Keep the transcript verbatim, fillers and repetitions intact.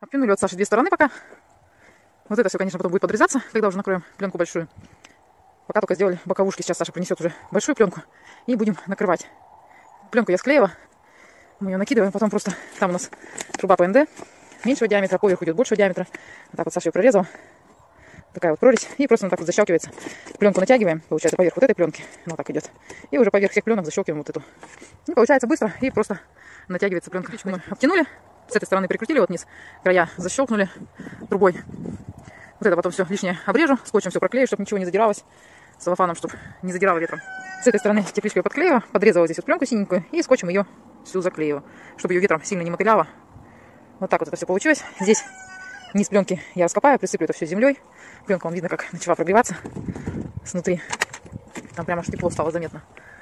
Обтянули от Саши две стороны пока. Вот это все, конечно, потом будет подрезаться, когда уже накроем пленку большую. Пока только сделали боковушки. Сейчас Саша принесет уже большую пленку и будем накрывать. Пленку я склеила. Мы ее накидываем, потом просто там у нас труба пэ эн дэ меньшего диаметра, поверх идет большего диаметра. Вот так вот Саша ее прорезала. Такая вот прорезь. И просто вот так вот защелкивается. Пленку натягиваем, получается, поверх вот этой пленки. Ну, так идет. И уже поверх всех пленок защелкиваем вот эту. И получается быстро и просто натягивается пленка. Мы обтянули. С этой стороны прикрутили вот вниз. Края защелкнули трубой. Вот это потом все лишнее обрежу. Скотчем все проклею, чтобы ничего не задиралось. Целлофаном, чтобы не задирало ветром. С этой стороны тепличкой подклеила. Подрезала здесь вот пленку синенькую. И скотчем ее всю заклеила. Чтобы ее ветром сильно не мотыляло. Вот так вот это все получилось. Здесь низ пленки я раскопаю, присыплю это все землей. Пленка, вон видно, как начала прогреваться снутри. Там прямо аж тепло стало заметно.